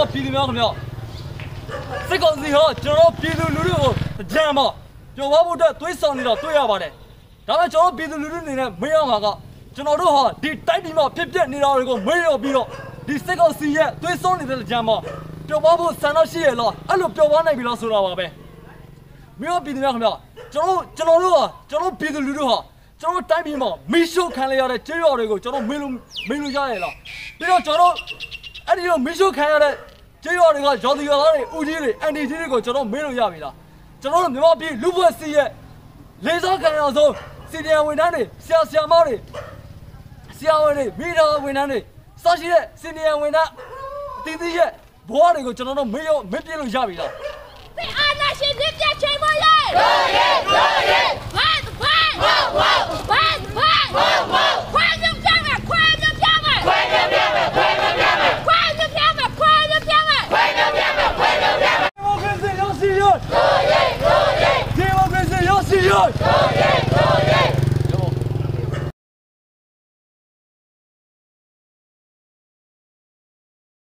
ပြည်သူများခင်ဗျစစ်ကောင်စီဟာကျွန်တော်ပြည်သူလူထုကိုကြမ်းပါပြောပါဖို့အတွက်သွေးဆောင်နေတာတွေ့ရပါတယ်ဒါပေမဲ့ကျွန်တော်ပြည်သူလူထုအနေနဲ့မေးရမှာကကျွန်တော်တို့ဟာဒီတိုက်ပြည်မှာဖြစ်ပျက်နေတာတွေကိုမေးရပြီးတော့ဒီစစ်ကောင်စီရဲ့သွေးဆောင်နေတဲ့ကြမ်းပါပြောပါဖို့ဆန္ဒရှိရလားအဲ့လိုပြောပါနိုင်ပြီလားဆိုတာပါပဲမင်းတို့ပြည်သူများခင်ဗျကျွန်တော်တို့ပြည်သူလူထုဟာကျွန်တော်တိုင်းပြည်မှာမိရှုခံရတဲ့ကြေးရွာတွေကိုကျွန်တော်မေးလို့ရရလားပြီးတော့ကျွန်တော်အဲ့ဒီလိုမိရှုခံရတဲ့ကြေးရွာတွေကရော်ဒီရွာသားတွေဦးကြီးတွေအန်တီကြီးတွေကိုကျွန်တော်မေးလို့ရပြီလားကျွန်တော်တို့မြန်မာပြည်လူ့ဘဝစီရဲ့လေးစားခံရဆုံးစီဒီအမ်ဝန်ထမ်းတွေဆရာမတွေဆရာဝန်တွေမိသားဝန်ထမ်းတွေစရှိတဲ့စီဒီအမ်ဝန်ထမ်းတီးရဲ့ဘဝတွေကိုကျွန်တော်တို့မေးပြလို့ရပြီလားဒီအာဏာရှင်တွေပြတ်ချိန်မရဲ Democracy,